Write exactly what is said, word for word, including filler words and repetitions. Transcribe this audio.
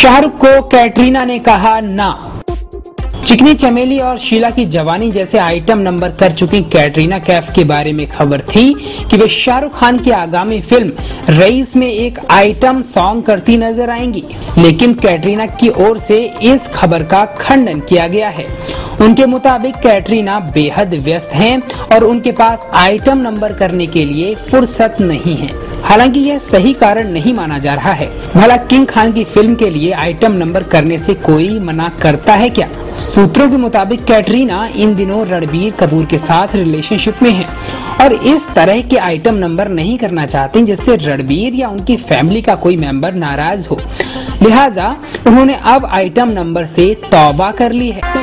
शाहरुख को कैटरीना ने कहा ना। चिकनी चमेली और शीला की जवानी जैसे आइटम नंबर कर चुकी कैटरीना कैफ के बारे में खबर थी कि वे शाहरुख खान की आगामी फिल्म रईस में एक आइटम सॉन्ग करती नजर आएंगी, लेकिन कैटरीना की ओर से इस खबर का खंडन किया गया है। उनके मुताबिक कैटरीना बेहद व्यस्त हैं और उनके पास आइटम नंबर करने के लिए फुर्सत नहीं है। हालांकि यह सही कारण नहीं माना जा रहा है। भला किंग खान की फिल्म के लिए आइटम नंबर करने से कोई मना करता है क्या? सूत्रों के मुताबिक कैटरीना इन दिनों रणबीर कपूर के साथ रिलेशनशिप में हैं और इस तरह के आइटम नंबर नहीं करना चाहते जिससे रणबीर या उनकी फैमिली का कोई मेंबर नाराज हो। लिहाजा उन्होंने अब आइटम नंबर से तौबा कर ली है।